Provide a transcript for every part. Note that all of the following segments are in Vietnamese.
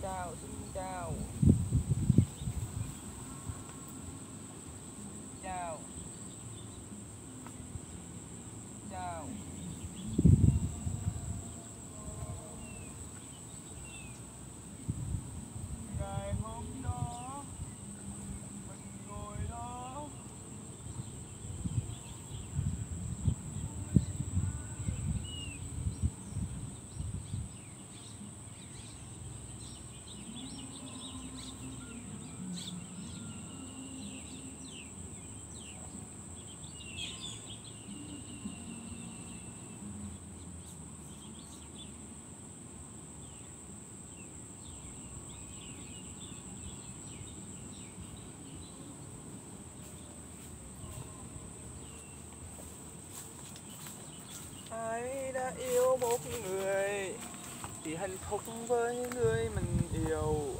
chào, xin chào, chào, chào. Ngày hôm đó mình ngồi đó. Ai đã yêu một người thì hạnh phúc với người mình yêu.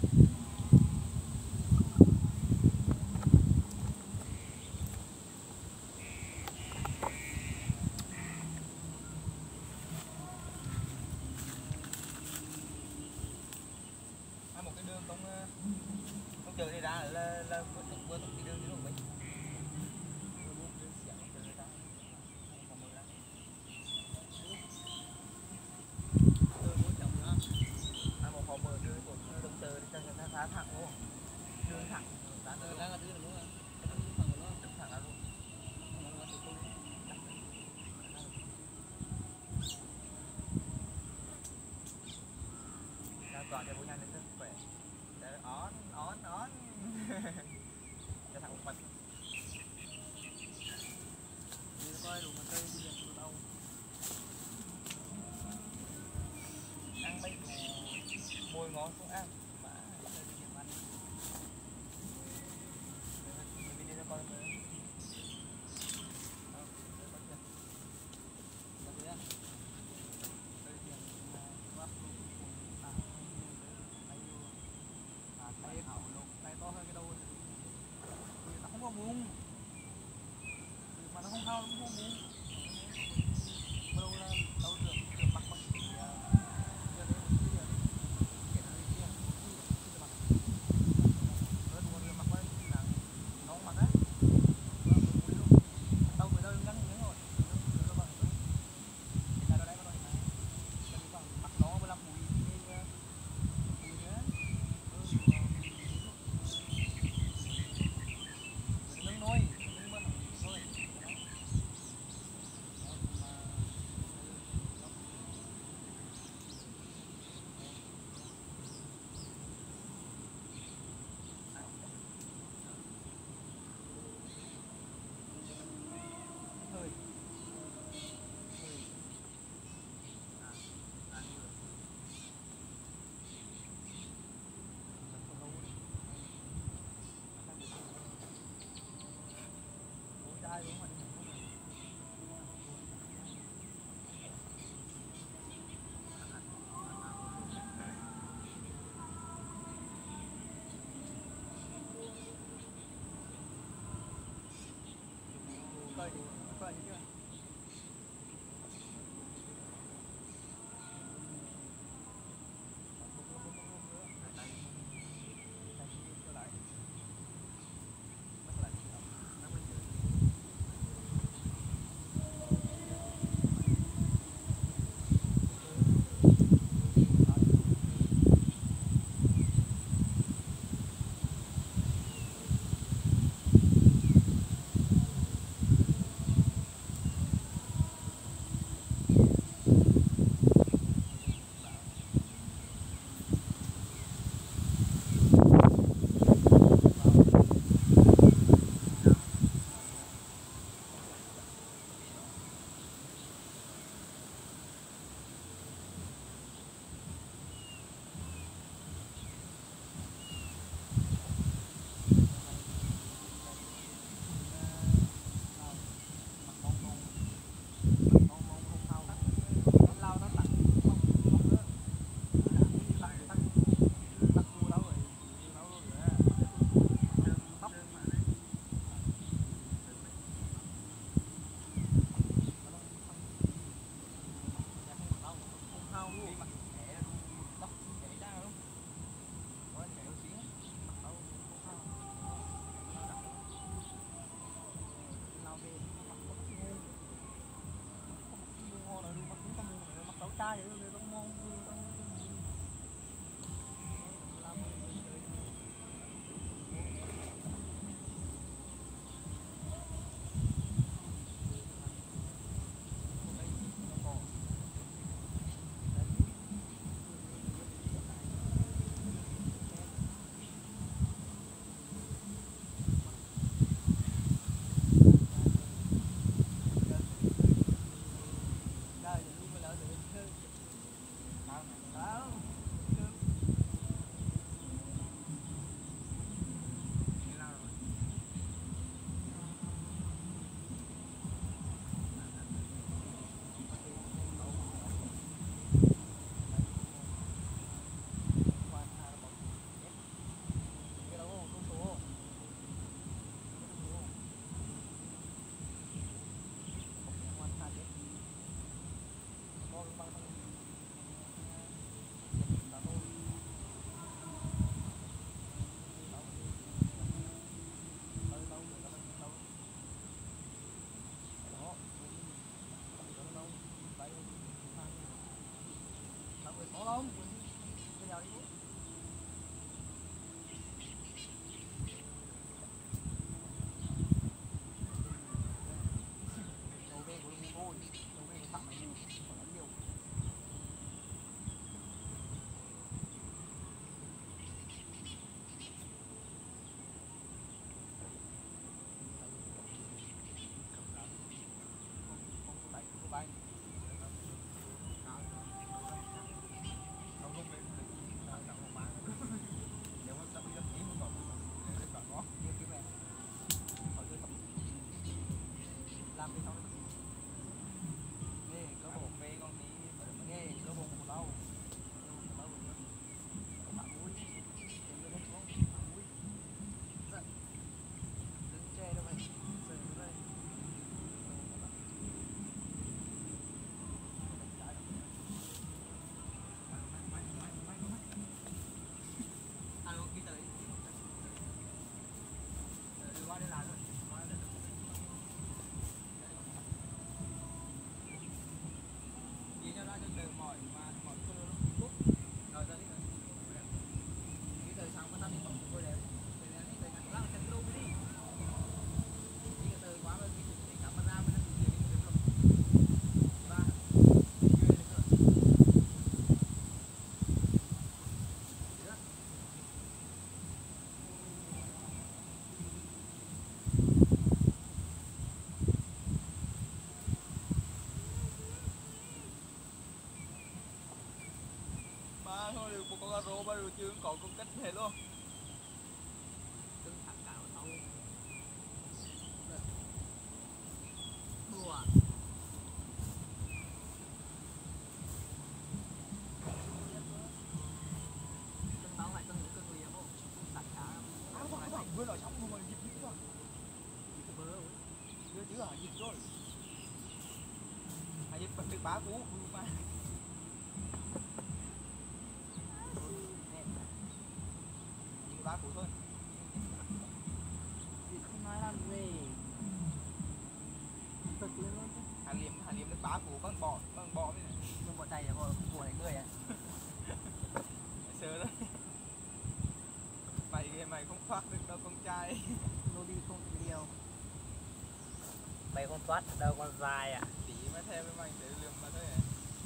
Một cái đường công chợ này ra là vừa tục cái đường như lúc mình. Thẳng luôn, đường thẳng, ra là đường luôn, thẳng ra luôn. Ra toàn cho bố nhanh lên sức khỏe, để on, cho thằng mình. Đi coi đủ mà chơi đi được đâu. Ăn mấy đồ môi ngon không ăn. Mung mà nó không thao nó không mung đâu là đâu được mặt bằng thì giờ đây một cái giờ cái này kia cái mặt rồi mua mặt với là nóng mặt á đâu người đâu ngắn ngắn rồi nó bằng cái này đây nó này cái bằng mặt nó với lắm mùi nữa nướng nôi ta vậy rồi con mong con làm không? Bây giờ đi. Đầu về của mình thôi, đầu về của thằng này còn rất nhiều. Không đánh, không bay. Làm đi xong nghe có bộ về con đi nghe có bộ một đâu bạn mũi bạn mũi đứng che đâu mày sờ vào đây alo đi tới qua đây làm rồi cho ra cho đời mỏi mà mỏi không tốt rồi ra đi rồi cái đời sáng mà tao đi mỏi tôi đẹp thì là cái đời ngắn lắm chân luôn đi đi cái đời quá rồi thì cảm ơn ra mới được gì đi được rồi ba chưa được rồi ba thôi được một con caro ba rồi chưa còn con cách này luôn thằng cào tao đùa tao lại tao những người không sạch cả áo không phải vừa nói xong rồi dịch dữ rồi vừa chứ hả dịch rồi hãy dịch bằng được bá cú mà bá cú thôi không nói làm gì thật lên luôn Hà Liêm được bá cú con bò với này con bò tay của này người à sơ đấy mày không thoát được đâu con trai nó đi không nhiều mày không thoát được đâu con dài à tí mới theo với mày để liềm mà thôi à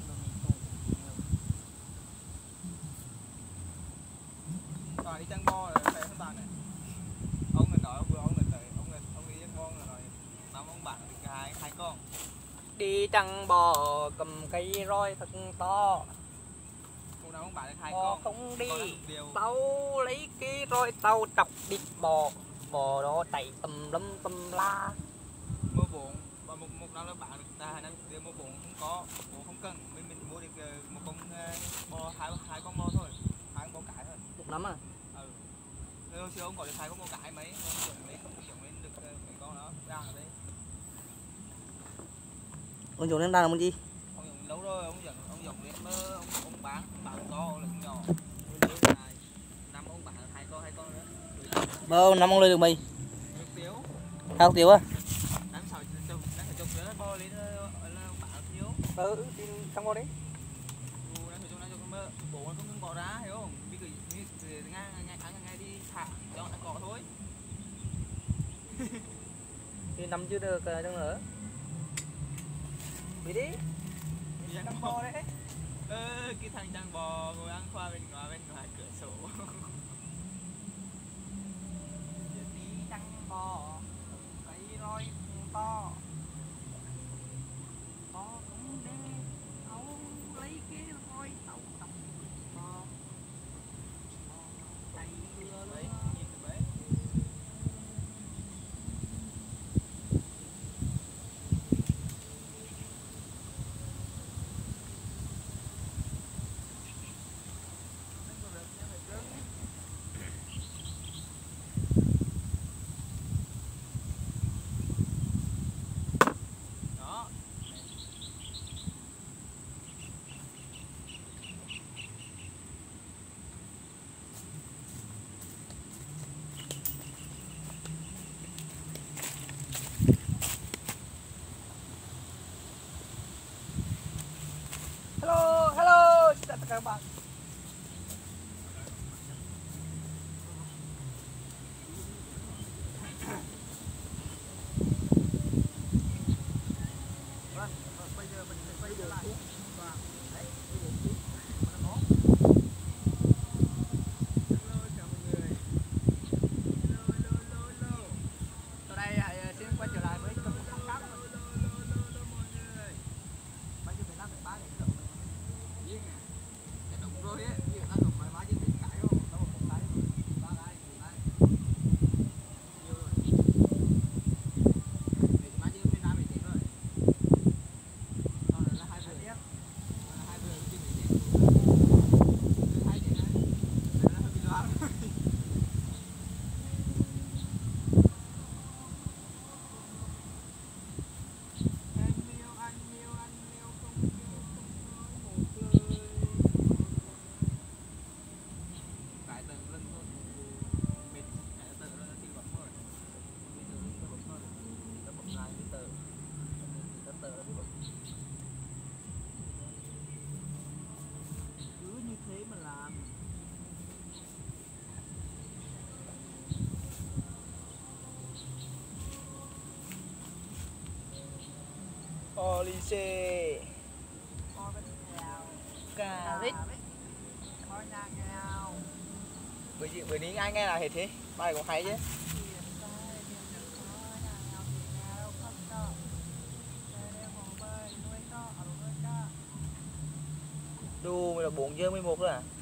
toàn đi chăn bo rồi phải không toàn này ông người nói vừa ông người tới ông đi chăn bo rồi năm ông bạn được hai con đi chăn bò cầm cây roi thật to hôm nào ông bạn được hai con không đi tao lấy cái roi tao chọc đít bò đó chạy tùm la mua bụng và một năm là bạn được ta năm điều mua bụng không có bụng không cần mình mua được một con bò hai con bò thôi hai con bò cái thôi một năm à ừ chứ ông gọi được hai con bò cái mấy không dùng lên được mấy con đó ra ở đây ông dùng lên ra là muốn gì ông dùng lâu rồi ông dùng lên mơ ông bán to là nhỏ năm ông bán hai con nữa bao năm ông lên được mày hai tiêu á đánh sầu chục bò lên bán thiếu tin trong bò đấy mà bố nó không ngừng bỏ ra hiểu không, vì cái ngay đi thả cho nó cỏ thôi. Thì nằm chưa được chẳng nữa. Đi đi. Đi ăn bò đấy. Cái thằng chăn bò ngồi ăn khoa bên ngoài cửa sổ. Tí chăn bò cái roi to bò cũng đen ấu lấy cái roi tàu tàu bò tay đưa đấy nhìn từ đấy. Hello, hello, xin chào tất cả các bạn. Vâng, bây giờ mình sẽ quay trở lại và đấy, cái bộ phim mà nó có. Hello chào mọi người. Hello. Sau đây xin quay trở lại với công cuộc thăm khác. Hello mọi người. Bây giờ mình làm được 3 cái động. Yeah. Cái động rồi ấy, như là động máy trên đỉnh cái không? Đâu một cái, 3 cái, 4 cái. Nhiều rồi. Để máy trên bên ra mình tiến rồi. Sau đó là 2 vừa. Là 2 vừa trên mình tiến. Cứ 2 tiến này. Đấy là hơi bị loạn. Anh yêu không kêu không nói một lời. Cái tầng lưng thôi mệt, cái tầng nó đi bấm rồi. Bây giờ nó bấm thôi, nó bấm lại cái tờ, cái tờ nó đi bấm. Cứ như thế mà làm. Police. Coi bên nào. Cà rích. Coi nhà nghèo. Bữa ní ai nghe là hết thế? Bài cũng hay chứ. Đù, mày là 4 giờ 11 rồi à?